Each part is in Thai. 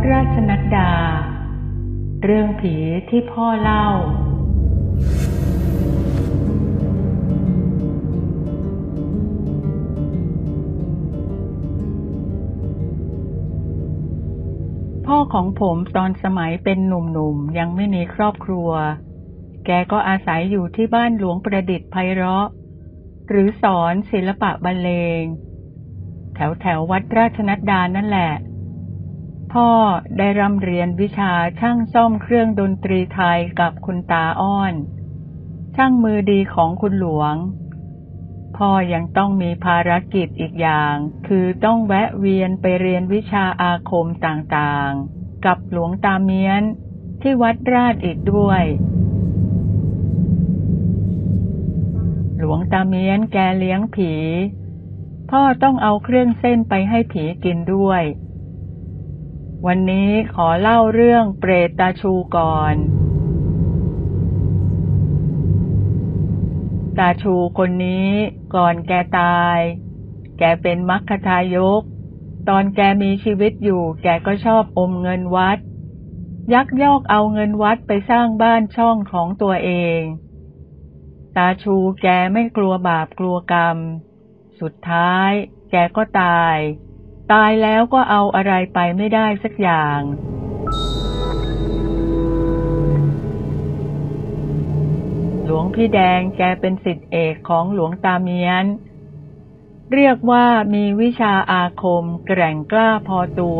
ราชนัดดาเรื่องผีที่พ่อเล่าพ่อของผมตอนสมัยเป็นหนุ่มๆยังไม่มีครอบครัวแกก็อาศัยอยู่ที่บ้านหลวงประดิษฐ์ไพเราะหรือสอนศิลปะบรรเลงแถววัดราชนัดดานั่นแหละพ่อได้ร่ำเรียนวิชาช่างซ่อมเครื่องดนตรีไทยกับคุณตาอ้อนช่างมือดีของคุณหลวงพ่อยังต้องมีภารกิจอีกอย่างคือต้องแวะเวียนไปเรียนวิชาอาคมต่างๆกับหลวงตาเมียนที่วัดราชอีกด้วยหลวงตาเมียนแกเลี้ยงผีพ่อต้องเอาเครื่องเส้นไปให้ผีกินด้วยวันนี้ขอเล่าเรื่องเปรตตาชูก่อนตาชูคนนี้ก่อนแกตายแกเป็นมัคคทายกตอนแกมีชีวิตอยู่แกก็ชอบอมเงินวัดยักยอกเอาเงินวัดไปสร้างบ้านช่องของตัวเองตาชูแกไม่กลัวบาปกลัวกรรมสุดท้ายแกก็ตายแล้วก็เอาอะไรไปไม่ได้สักอย่างหลวงพี่แดงแกเป็นศิษย์เอกของหลวงตาเมียนเรียกว่ามีวิชาอาคมแกร่งกล้าพอตัว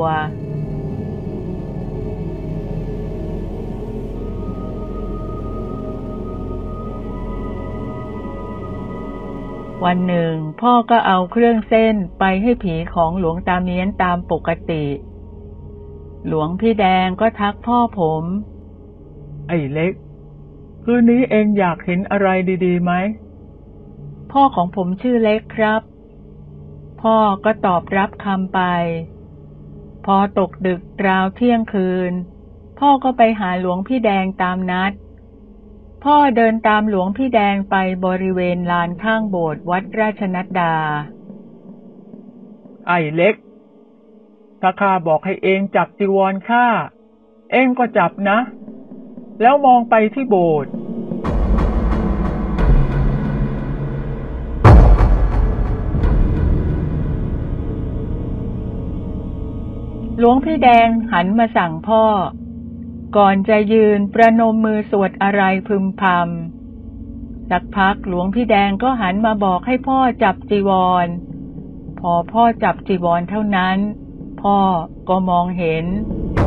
วันหนึ่งพ่อก็เอาเครื่องเส้นไปให้ผีของหลวงตาเมียนตามปกติหลวงพี่แดงก็ทักพ่อผมไอ้เล็กคืนนี้เองอยากเห็นอะไรดีๆไหมพ่อของผมชื่อเล็กครับพ่อก็ตอบรับคำไปพอตกดึกราวเที่ยงคืนพ่อก็ไปหาหลวงพี่แดงตามนัดพ่อเดินตามหลวงพี่แดงไปบริเวณลานข้างโบสถ์วัดราชนัดดาไอ้เล็กถ้าข้าบอกให้เองจับจีวรข้าเองก็จับนะแล้วมองไปที่โบสถ์หลวงพี่แดงหันมาสั่งพ่อก่อนจะยืนประนมมือสวดอะไรพึมพำสักพักหลวงพี่แดงก็หันมาบอกให้พ่อจับจีวรพอพ่อจับจีวรเท่านั้นพ่อก็มองเห็น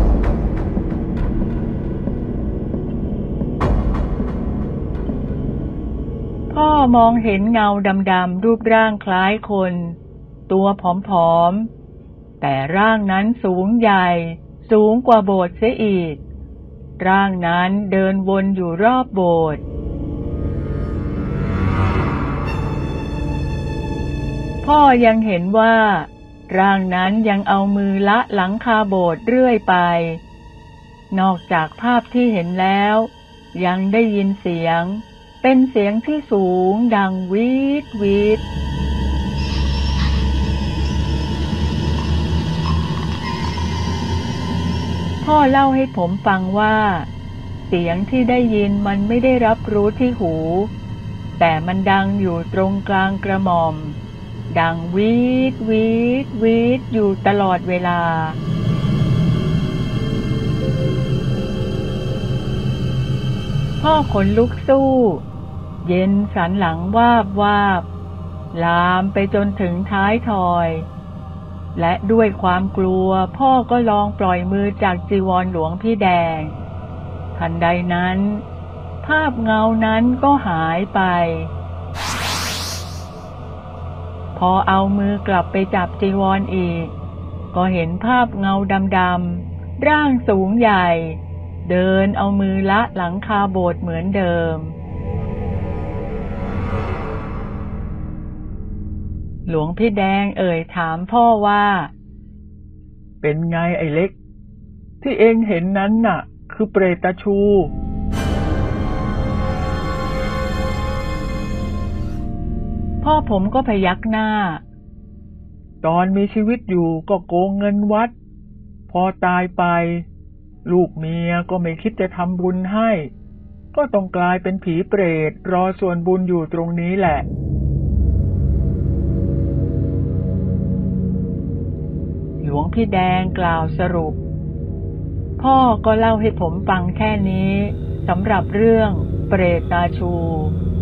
พ่อมองเห็นเงาดำๆรูปร่างคล้ายคนตัวผอมๆแต่ร่างนั้นสูงใหญ่สูงกว่าโบสถ์เสียอีกร่างนั้นเดินวนอยู่รอบโบสถ์พ่อยังเห็นว่าร่างนั้นยังเอามือละหลังคาโบสถ์เรื่อยไปนอกจากภาพที่เห็นแล้วยังได้ยินเสียงเป็นเสียงที่สูงดังวีดวีดพ่อเล่าให้ผมฟังว่าเสียงที่ได้ยินมันไม่ได้รับรู้ที่หูแต่มันดังอยู่ตรงกลางกระหม่อมดังวีดวีดวีดอยู่ตลอดเวลาพ่อขนลุกสู้เย็นสันหลังวาบวาบลามไปจนถึงท้ายทอยและด้วยความกลัวพ่อก็ลองปล่อยมือจากจีวรหลวงพี่แดงทันใดนั้นภาพเงานั้นก็หายไปพอเอามือกลับไปจับจีวรอีกก็เห็นภาพเงาดำๆร่างสูงใหญ่เดินเอามือละหลังคาโบสถ์เหมือนเดิมหลวงพี่แดงเอ่ยถามพ่อว่าเป็นไงไอ้เล็กที่เองเห็นนั้นน่ะคือเปรตตาชูพ่อผมก็พยักหน้าตอนมีชีวิตอยู่ก็โกงเงินวัดพอตายไปลูกเมียก็ไม่คิดจะทำบุญให้ก็ต้องกลายเป็นผีเปรตรอส่วนบุญอยู่ตรงนี้แหละหลวงพี่แดงกล่าวสรุปพ่อก็เล่าให้ผมฟังแค่นี้สำหรับเรื่องเปรตตาชู